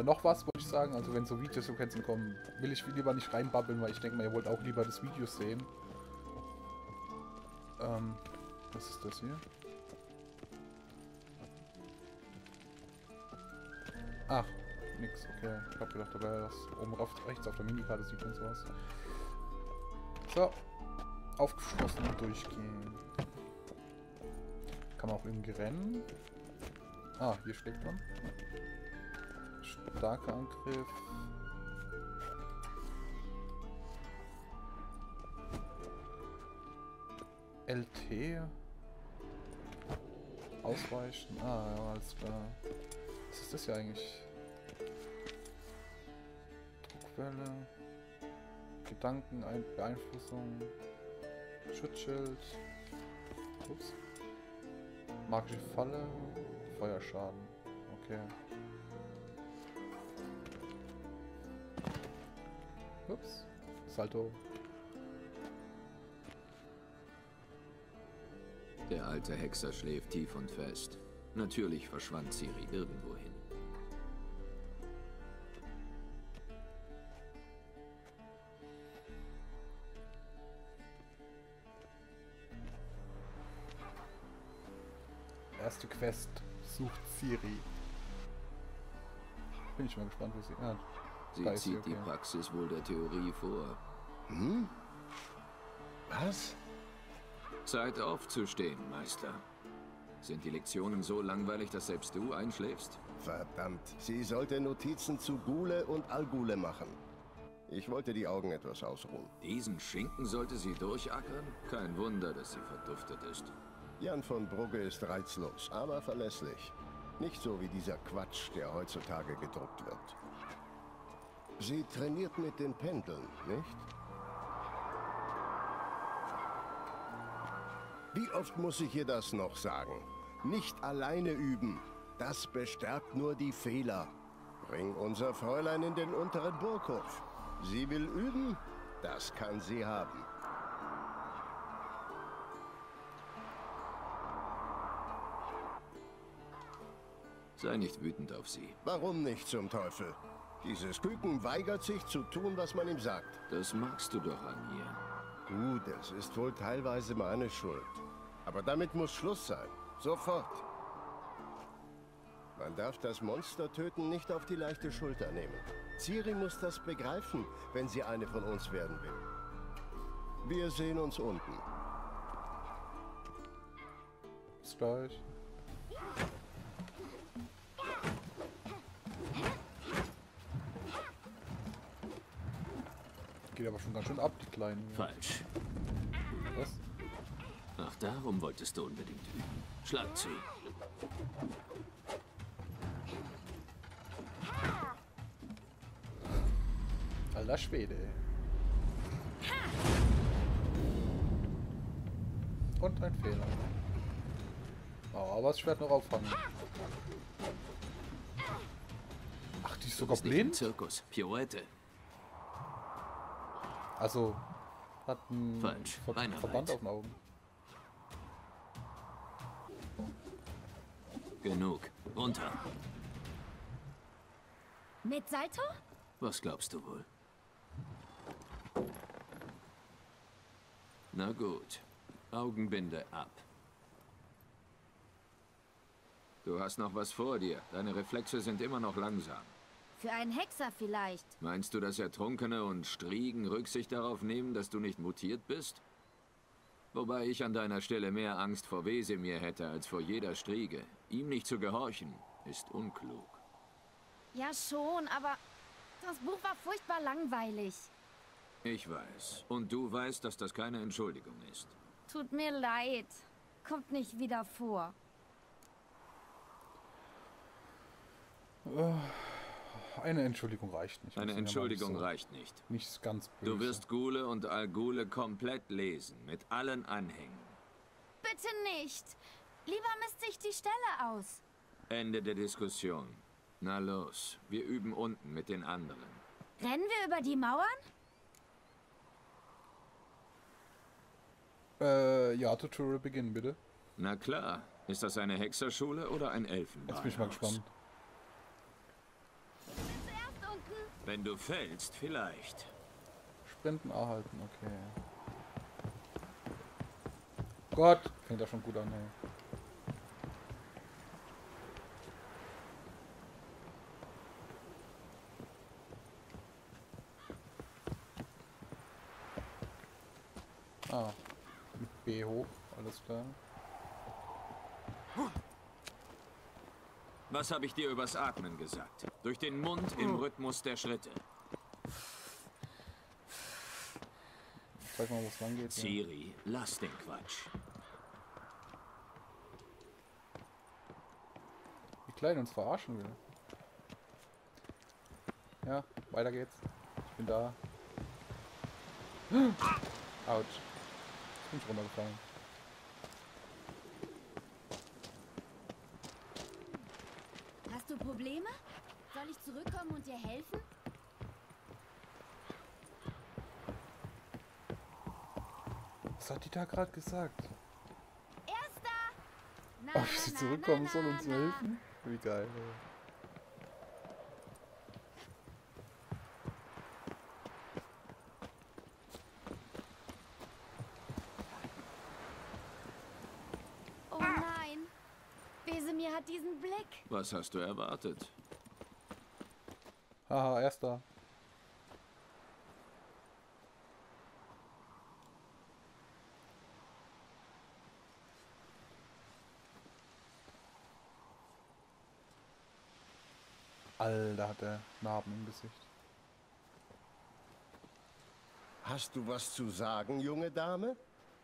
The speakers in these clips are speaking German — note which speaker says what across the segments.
Speaker 1: Noch was wollte ich sagen, also wenn so Videosequenzen kommen, will ich lieber nicht reinbabbeln, weil ich denke mal, ihr wollt auch lieber das Video sehen. Was ist das hier? Ach, nix, okay. Ich hab gedacht, da wäre das oben rechts auf der Minikarte sieht man sowas. So. Aufgeschlossen und durchgehen. Kann man auch irgendwie rennen. Ah, hier schlägt man. Starker Angriff. LT. Ausweichen. Ah, ja, alles klar. Was ist das hier eigentlich? Druckwelle. Beeinflussung. Schutzschild. Ups. Magische Falle. Feuerschaden. Okay. Ups. Salto.
Speaker 2: Der alte Hexer schläft tief und fest. Natürlich verschwand Ciri irgendwohin.
Speaker 1: Erste Quest. Sucht Ciri. Bin ich mal gespannt, wie sie... Ah,
Speaker 2: Sie zieht die Praxis wohl der Theorie vor.
Speaker 3: Hm? Was?
Speaker 2: Zeit aufzustehen, Meister. Sind die Lektionen so langweilig, dass selbst du einschläfst?
Speaker 3: Verdammt, sie sollte Notizen zu Ghule und Algule machen. Ich wollte die Augen etwas ausruhen.
Speaker 2: Diesen Schinken sollte sie durchackern? Kein Wunder, dass sie verduftet ist.
Speaker 3: Jan von Brugge ist reizlos, aber verlässlich. Nicht so wie dieser Quatsch, der heutzutage gedruckt wird. Sie trainiert mit den Pendeln, nicht? Wie oft muss ich ihr das noch sagen? Nicht alleine üben. Das bestärkt nur die Fehler. Bring unser Fräulein in den unteren Burghof. Sie will üben? Das kann sie haben.
Speaker 2: Sei nicht wütend auf sie.
Speaker 3: Warum nicht zum Teufel? Dieses Küken weigert sich zu tun, was man ihm sagt.
Speaker 2: Das magst du doch an ihr.
Speaker 3: Gut, es ist wohl teilweise meine Schuld. Aber damit muss Schluss sein. Sofort. Man darf das Monster-Töten nicht auf die leichte Schulter nehmen. Ciri muss das begreifen, wenn sie eine von uns werden will. Wir sehen uns unten.
Speaker 1: Bis gleich. Geht aber schon ganz schön ab, die Kleinen.
Speaker 2: Falsch.
Speaker 1: Was?
Speaker 2: Ach, darum wolltest du unbedingt üben. Schlag zu.
Speaker 1: Alter Schwede. Und ein Fehler. Oh, aber das Schwert noch auffangen. Ach, die ist sogar blind?
Speaker 2: Zirkus. Pirouette.
Speaker 1: Also, hat einen
Speaker 2: Falsch.
Speaker 1: Verband auf den Augen.
Speaker 2: Genug. Runter.
Speaker 4: Mit Salto?
Speaker 2: Was glaubst du wohl? Na gut. Augenbinde ab. Du hast noch was vor dir. Deine Reflexe sind immer noch langsam.
Speaker 4: Für einen Hexer vielleicht.
Speaker 2: Meinst du, dass Ertrunkene und Striegen Rücksicht darauf nehmen, dass du nicht mutiert bist? Wobei ich an deiner Stelle mehr Angst vor Wesemir hätte als vor jeder Striege. Ihm nicht zu gehorchen, ist unklug.
Speaker 4: Ja schon, aber das Buch war furchtbar langweilig.
Speaker 2: Ich weiß. Und du weißt, dass das keine Entschuldigung ist.
Speaker 4: Tut mir leid. Kommt nicht wieder vor.
Speaker 1: Eine Entschuldigung reicht nicht.
Speaker 2: Eine Entschuldigung reicht nicht.
Speaker 1: Nicht ganz böse.
Speaker 2: Du wirst Ghule und Algule komplett lesen, mit allen Anhängen.
Speaker 4: Bitte nicht. Lieber misst sich die Stelle aus.
Speaker 2: Ende der Diskussion. Na los, wir üben unten mit den anderen.
Speaker 4: Rennen wir über die Mauern?
Speaker 1: Ja, Tutorial beginnen, bitte.
Speaker 2: Na klar. Ist das eine Hexerschule oder ein Elfenbeinhaus?
Speaker 1: Jetzt bin ich mal gespannt.
Speaker 2: Wenn du fällst, vielleicht.
Speaker 1: Sprinten erhalten, okay. Gott, fängt das schon gut an, ey. Ah, mit B hoch, alles klar.
Speaker 2: Was habe ich dir übers Atmen gesagt? Durch den Mund im Rhythmus der Schritte.
Speaker 1: Zeig mal, wo es lang geht.
Speaker 2: Ciri, lass den Quatsch.
Speaker 1: Wie klein uns verarschen will. Ja, weiter geht's. Ich bin da. Autsch. Ich bin schon runtergefallen.
Speaker 4: Hast du Probleme? Soll ich zurückkommen und dir helfen?
Speaker 1: Was hat die da gerade gesagt?
Speaker 4: Erster! Na,
Speaker 1: Ob sie zurückkommen soll, uns zu helfen? Wie geil, ey.
Speaker 4: Oh nein! Wesemir hat diesen Blick.
Speaker 2: Was hast du erwartet?
Speaker 1: Haha, erster. Alter, hat er Narben im Gesicht.
Speaker 3: Hast du was zu sagen, junge Dame?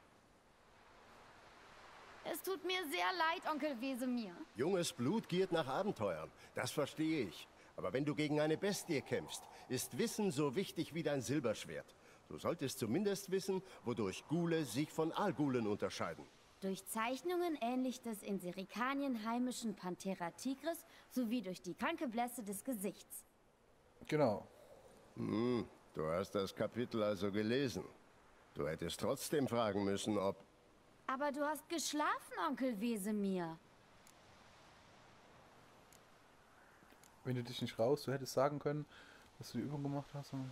Speaker 4: Es tut mir sehr leid, Onkel Wesemir.
Speaker 3: Junges Blut giert nach Abenteuern. Das verstehe ich. Aber wenn du gegen eine Bestie kämpfst, ist Wissen so wichtig wie dein Silberschwert. Du solltest zumindest wissen, wodurch Ghule sich von Algulen unterscheiden.
Speaker 4: Durch Zeichnungen ähnlich des in Serikanien heimischen Panthera tigris sowie durch die kranke Blässe des Gesichts.
Speaker 1: Genau.
Speaker 3: Du hast das Kapitel also gelesen. Du hättest trotzdem fragen müssen, ob...
Speaker 4: Aber du hast geschlafen, Onkel Wesemir.
Speaker 1: Wenn du dich nicht raus, du hättest sagen können, dass du die Übung gemacht hast. Und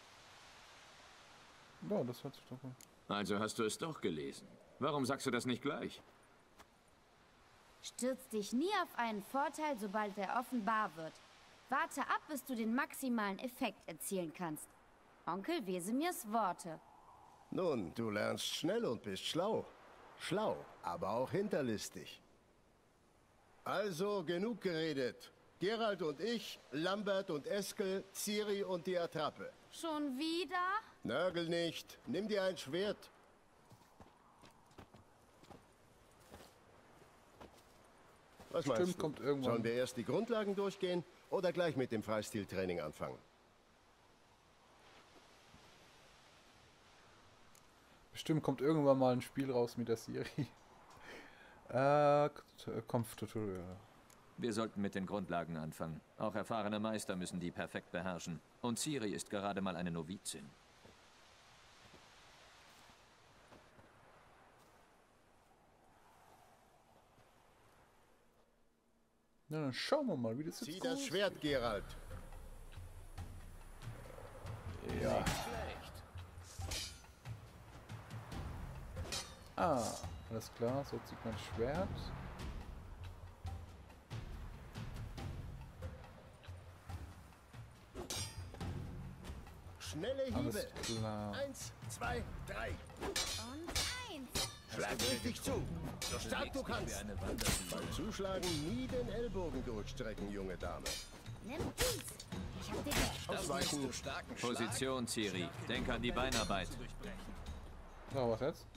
Speaker 1: ja, das hört sich doch gut.
Speaker 2: Also hast du es doch gelesen. Warum sagst du das nicht gleich?
Speaker 4: Stürz dich nie auf einen Vorteil, sobald er offenbar wird. Warte ab, bis du den maximalen Effekt erzielen kannst. Onkel Wesemirs Worte.
Speaker 3: Nun, du lernst schnell und bist schlau. Schlau, aber auch hinterlistig. Also, genug geredet. Geralt und ich, Lambert und Eskel, Ciri und die Attrappe.
Speaker 4: Schon wieder?
Speaker 3: Nörgel nicht. Nimm dir ein Schwert. Was
Speaker 1: Bestimmt
Speaker 3: meinst du?
Speaker 1: kommt irgendwann.
Speaker 3: Sollen wir erst die Grundlagen durchgehen oder gleich mit dem Freistiltraining anfangen?
Speaker 1: Bestimmt kommt irgendwann mal ein Spiel raus mit der Ciri. Kampftutorial.
Speaker 5: Wir sollten mit den Grundlagen anfangen. Auch erfahrene Meister müssen die perfekt beherrschen. Und Ciri ist gerade mal eine Novizin.
Speaker 1: Na, dann schauen wir mal, wie das jetzt
Speaker 3: Zieh das Schwert, Geralt.
Speaker 1: Ja. Ah, alles klar, so zieht man das Schwert.
Speaker 3: Schnelle Hiebe.
Speaker 1: Alles klar.
Speaker 3: 1, 2, 3.
Speaker 4: Und 1.
Speaker 3: Schlag richtig zu. So stark du kannst. Beim Zuschlagen nie den Ellbogen durchstrecken, junge Dame.
Speaker 4: Nimm dies. Ich hab den
Speaker 3: Ausweichen.
Speaker 5: Position, Ciri. Denk an die Beinarbeit.
Speaker 1: So, was jetzt?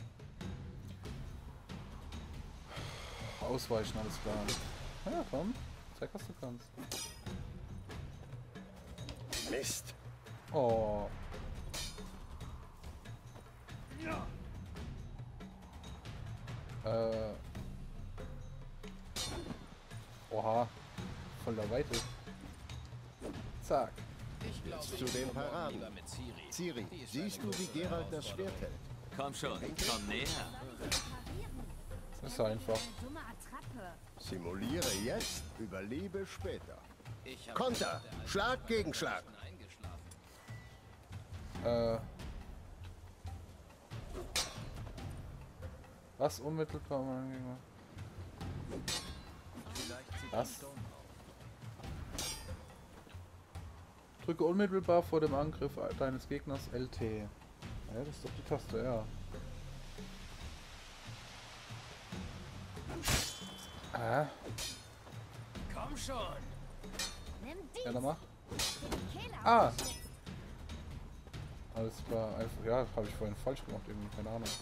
Speaker 1: Ausweichen, alles klar. Ja, komm. Zeig, was du kannst.
Speaker 3: Mist.
Speaker 1: Oh. Oha. Voll der Weite. Zack.
Speaker 3: Zu den Paraden. Ciri, siehst du, wie Geralt das Schwert hält?
Speaker 5: Komm schon, komm näher.
Speaker 1: Das ist einfach.
Speaker 4: dumme Attrappe.
Speaker 3: Simuliere jetzt, überlebe später. Konter. Schlag gegen Schlag.
Speaker 1: Was unmittelbar mal. Was? Drücke unmittelbar vor dem Angriff deines Gegners LT. Ja, das ist doch die Taste, ja.
Speaker 6: Komm schon!
Speaker 4: Nimm dies.
Speaker 1: Ja, dann mach.
Speaker 4: Kehle auf
Speaker 1: Ah.
Speaker 4: den Schlitz.
Speaker 1: Alles klar, einfach, ja, habe ich vorhin falsch gemacht, irgendwie, keine Ahnung.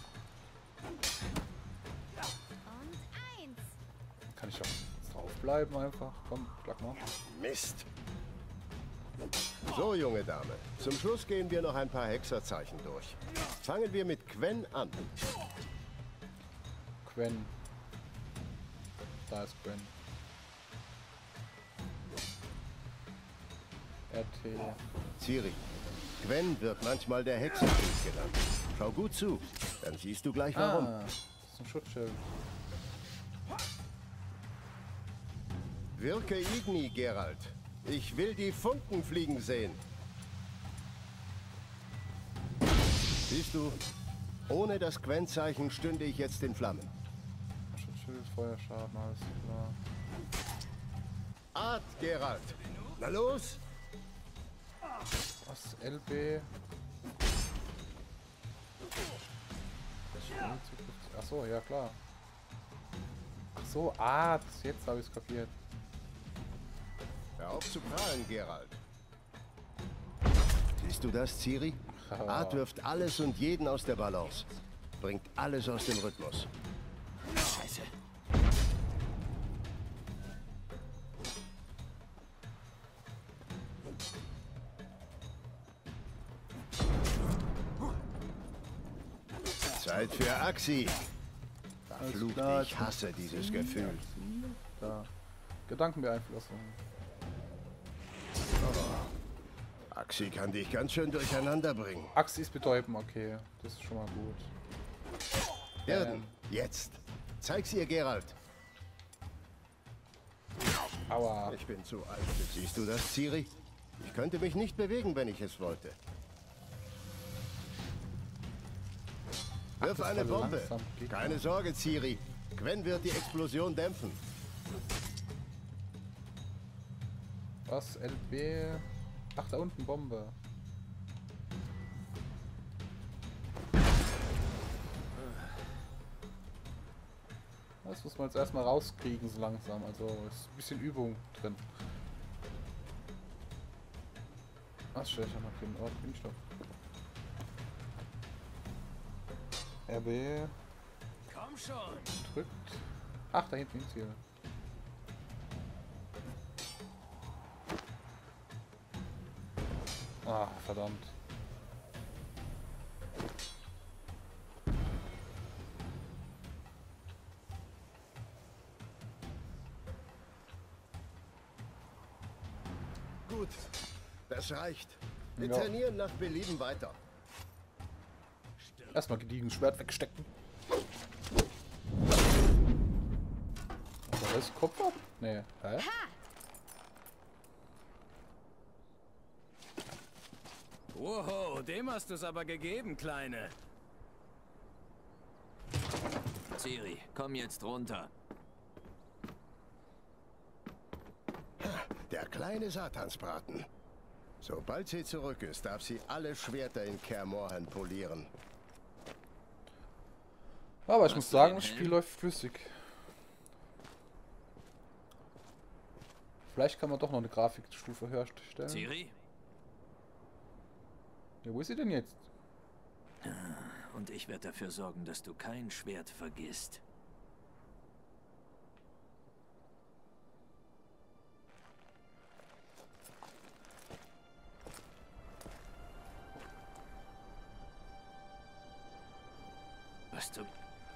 Speaker 4: Und 1.
Speaker 1: Kann ich auch draufbleiben einfach? Komm, schlag mal.
Speaker 3: Mist. So, junge Dame. Zum Schluss gehen wir noch ein paar Hexerzeichen durch. Fangen wir mit Quen an.
Speaker 1: Quen. Da ist Quen. RT.
Speaker 3: Ciri. Quen wird manchmal der Hexenkrieg genannt. Schau gut zu, dann siehst du gleich warum.
Speaker 1: Ah, das ist ein Schutzschild.
Speaker 3: Wirke Igni, Geralt. Ich will die Funken fliegen sehen. Siehst du, ohne das Quen-Zeichen stünde ich jetzt in Flammen.
Speaker 1: Schutzschild, Feuerschaden, alles klar.
Speaker 3: Art, Geralt. Na los?
Speaker 1: Was? LB? Achso, ja klar. Achso, Art. Jetzt habe ich es kapiert.
Speaker 3: Hör auf zu prahlen, Geralt. Siehst du das, Ciri? Art wirft alles und jeden aus der Balance. Bringt alles aus dem Rhythmus.
Speaker 2: Scheiße.
Speaker 3: Zeit für Axi.
Speaker 1: Alles
Speaker 3: Verflucht,
Speaker 1: klar,
Speaker 3: ich hasse dieses Gefühl.
Speaker 1: Da. Gedankenbeeinflussung.
Speaker 3: Axi kann dich ganz schön durcheinander bringen.
Speaker 1: Axi ist betäuben, okay. Das ist schon mal gut.
Speaker 3: Irden, jetzt. Zeig's ihr, Geralt.
Speaker 1: Aua.
Speaker 3: Ich bin zu alt. Siehst du das, Ciri? Ich könnte mich nicht bewegen, wenn ich es wollte. Wirf
Speaker 1: das
Speaker 3: eine
Speaker 1: war
Speaker 3: Bombe.
Speaker 1: langsam. Geht
Speaker 3: Keine
Speaker 1: noch.
Speaker 3: Sorge, Ciri. Quen wird die Explosion dämpfen.
Speaker 1: Was? LB? Ach, da unten Bombe. Das muss man jetzt erstmal rauskriegen, so langsam. Also ist ein bisschen Übung drin. Was stelle ich noch den Ort? Bin ich doch. RB
Speaker 6: Komm schon!
Speaker 1: drückt. Ach, da hinten ist Ziel. Ah, verdammt.
Speaker 3: Gut, das reicht. Wir
Speaker 1: Ja.
Speaker 3: trainieren nach Belieben weiter.
Speaker 1: Erstmal gediegenes Schwert wegstecken. Was ist Kopf ab? Nee. Hä?
Speaker 6: Wow, dem hast du's aber gegeben, Kleine.
Speaker 2: Ciri, komm jetzt runter.
Speaker 3: Der kleine Satansbraten. Sobald sie zurück ist, darf sie alle Schwerter in Kaer Morhen polieren.
Speaker 1: Aber ich
Speaker 2: Hast
Speaker 1: muss
Speaker 2: du
Speaker 1: sagen,
Speaker 2: den
Speaker 1: das Spiel
Speaker 2: Helm?
Speaker 1: läuft flüssig. Vielleicht kann man doch noch eine Grafikstufe höher stellen.
Speaker 2: Ciri?
Speaker 1: Ja, wo ist sie denn jetzt?
Speaker 2: Und ich werde dafür sorgen, dass du kein Schwert vergisst. Was du...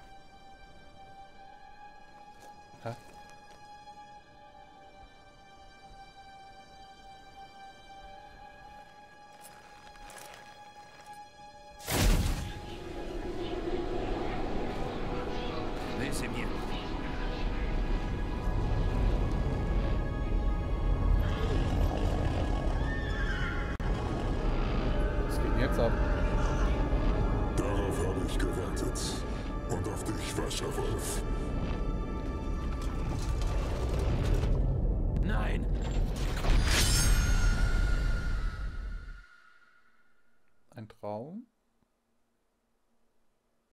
Speaker 1: Hä?
Speaker 2: Wesemir.
Speaker 1: Was geht denn jetzt ab?
Speaker 7: Darauf habe ich gewartet. Und auf dich, Wasserwolf.
Speaker 5: Nein!
Speaker 1: Ein Traum?